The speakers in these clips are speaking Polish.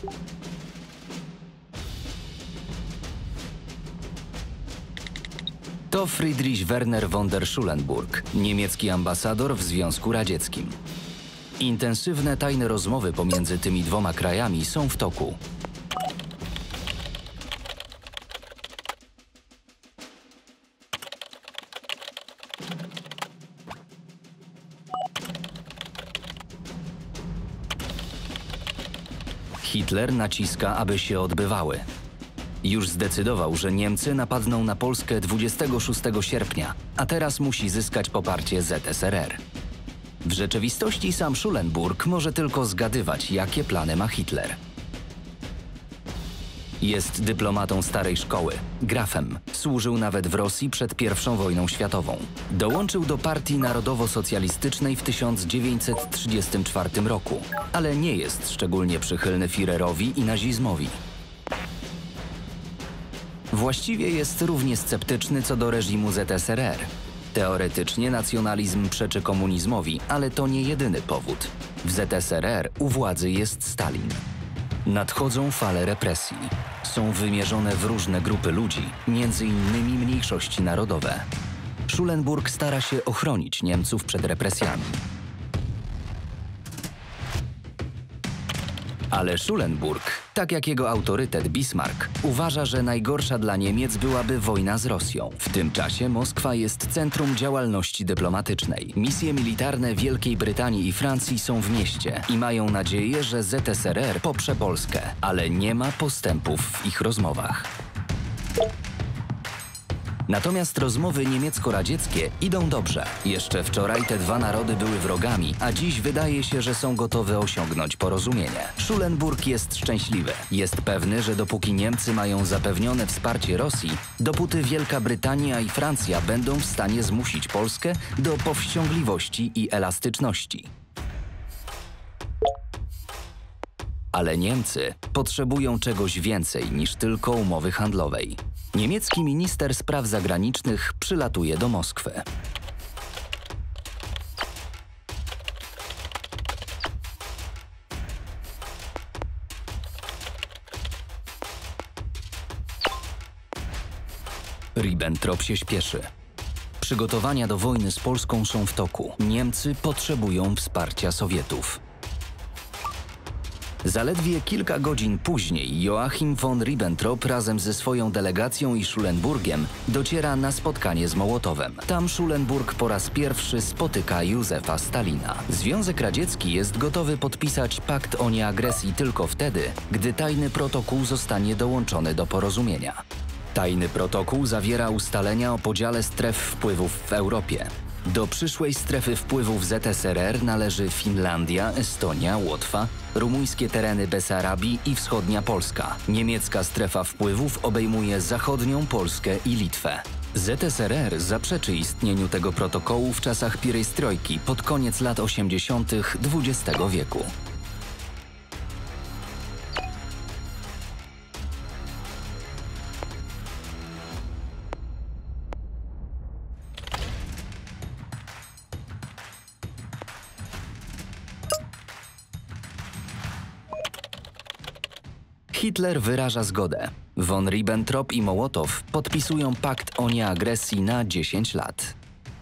To Friedrich Werner von der Schulenburg, niemiecki ambasador w Związku Radzieckim. Intensywne tajne rozmowy pomiędzy tymi dwoma krajami są w toku. Hitler naciska, aby się odbywały. Już zdecydował, że Niemcy napadną na Polskę 26 sierpnia, a teraz musi zyskać poparcie ZSRR. W rzeczywistości sam Schulenburg może tylko zgadywać, jakie plany ma Hitler. Jest dyplomatą starej szkoły, grafem. Służył nawet w Rosji przed I wojną światową. Dołączył do Partii Narodowo-Socjalistycznej w 1934 roku, ale nie jest szczególnie przychylny Führerowi i nazizmowi. Właściwie jest równie sceptyczny co do reżimu ZSRR. Teoretycznie nacjonalizm przeczy komunizmowi, ale to nie jedyny powód. W ZSRR u władzy jest Stalin. Nadchodzą fale represji. Są wymierzone w różne grupy ludzi, między innymi mniejszości narodowe. Schulenburg stara się ochronić Niemców przed represjami. Ale Schulenburg, tak jak jego autorytet Bismarck, uważa, że najgorsza dla Niemiec byłaby wojna z Rosją. W tym czasie Moskwa jest centrum działalności dyplomatycznej. Misje militarne Wielkiej Brytanii i Francji są w mieście i mają nadzieję, że ZSRR poprze Polskę, ale nie ma postępów w ich rozmowach. Natomiast rozmowy niemiecko-radzieckie idą dobrze. Jeszcze wczoraj te dwa narody były wrogami, a dziś wydaje się, że są gotowe osiągnąć porozumienie. Schulenburg jest szczęśliwy. Jest pewny, że dopóki Niemcy mają zapewnione wsparcie Rosji, dopóty Wielka Brytania i Francja będą w stanie zmusić Polskę do powściągliwości i elastyczności. Ale Niemcy potrzebują czegoś więcej niż tylko umowy handlowej. Niemiecki minister spraw zagranicznych przylatuje do Moskwy. Ribbentrop się śpieszy. Przygotowania do wojny z Polską są w toku. Niemcy potrzebują wsparcia Sowietów. Zaledwie kilka godzin później Joachim von Ribbentrop razem ze swoją delegacją i Schulenburgiem dociera na spotkanie z Mołotowem. Tam Schulenburg po raz pierwszy spotyka Józefa Stalina. Związek Radziecki jest gotowy podpisać pakt o nieagresji tylko wtedy, gdy tajny protokół zostanie dołączony do porozumienia. Tajny protokół zawiera ustalenia o podziale stref wpływów w Europie. Do przyszłej strefy wpływów ZSRR należy Finlandia, Estonia, Łotwa, rumuńskie tereny Besarabii i wschodnia Polska. Niemiecka strefa wpływów obejmuje zachodnią Polskę i Litwę. ZSRR zaprzeczy istnieniu tego protokołu w czasach pierestrojki pod koniec lat 80. XX wieku. Hitler wyraża zgodę. Von Ribbentrop i Mołotow podpisują pakt o nieagresji na 10 lat.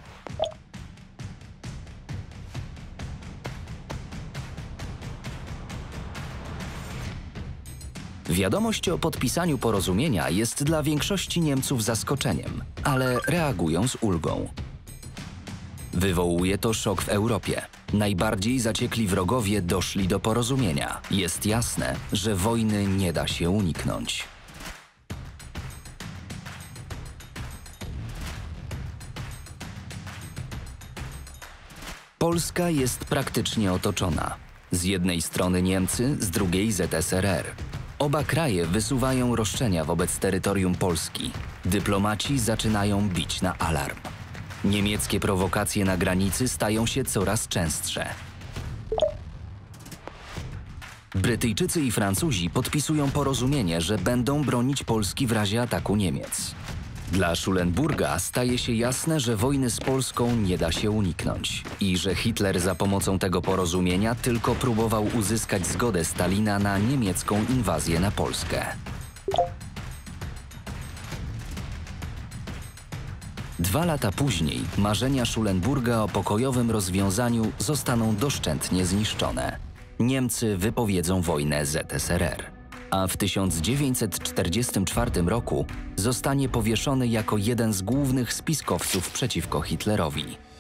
Wiadomość o podpisaniu porozumienia jest dla większości Niemców zaskoczeniem, ale reagują z ulgą. Wywołuje to szok w Europie. Najbardziej zaciekli wrogowie doszli do porozumienia. Jest jasne, że wojny nie da się uniknąć. Polska jest praktycznie otoczona. Z jednej strony Niemcy, z drugiej ZSRR. Oba kraje wysuwają roszczenia wobec terytorium Polski. Dyplomaci zaczynają bić na alarm. Niemieckie prowokacje na granicy stają się coraz częstsze. Brytyjczycy i Francuzi podpisują porozumienie, że będą bronić Polski w razie ataku Niemiec. Dla Schulenburga staje się jasne, że wojny z Polską nie da się uniknąć i że Hitler za pomocą tego porozumienia tylko próbował uzyskać zgodę Stalina na niemiecką inwazję na Polskę. 2 lata później marzenia Schulenburga o pokojowym rozwiązaniu zostaną doszczętnie zniszczone. Niemcy wypowiedzą wojnę ZSRR, a w 1944 roku zostanie powieszony jako jeden z głównych spiskowców przeciwko Hitlerowi.